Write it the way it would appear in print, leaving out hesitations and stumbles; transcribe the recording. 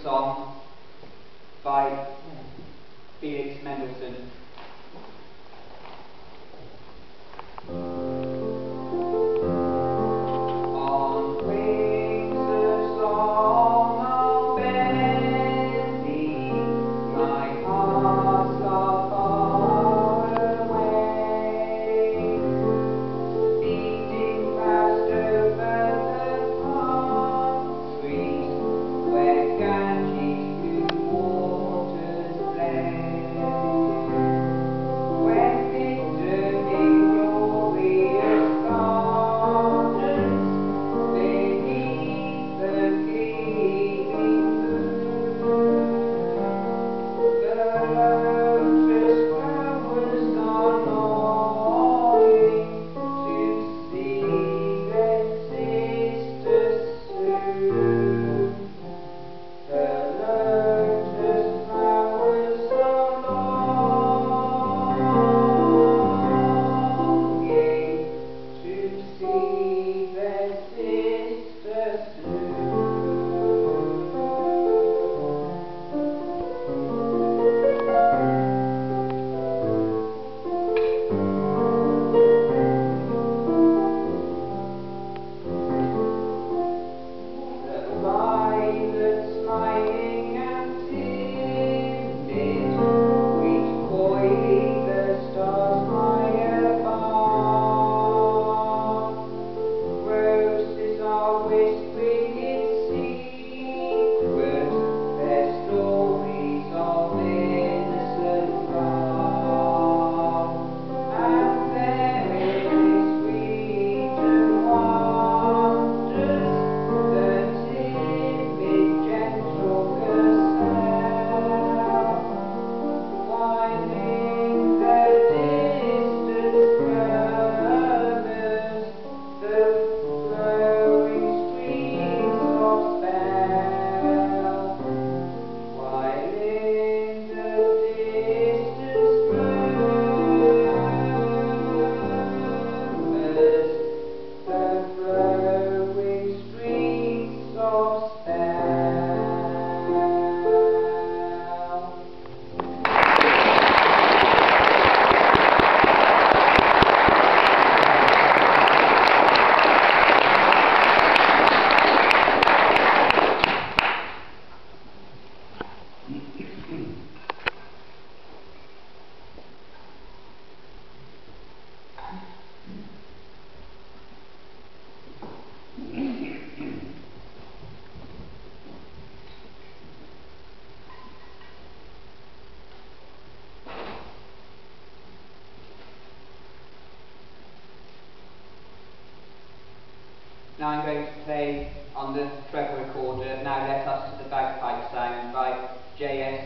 song by Felix Mendelsohn. On wings of song I'll bear thee, my hearts are far away, beating fast over the countries where Ganges blue waters play. When pictured in glorious gardens beneath the gleaming moon, the lotus flowers are longing to see their sisters soon. The lotus flowers are longing to see their sisters soon. The violet smiling and timid, which coyly the stars fly above. Roses are whispering in secret their stories of innocent love, and there is sweet and wondrous the timid, gentle gazelle, while in the distance murmurs the flowing streams of spell. While in the distance murmurs the flowing streams of spell. Now I'm going to play on the treble recorder Now Let Us to the Bagpipe Sound by J.S.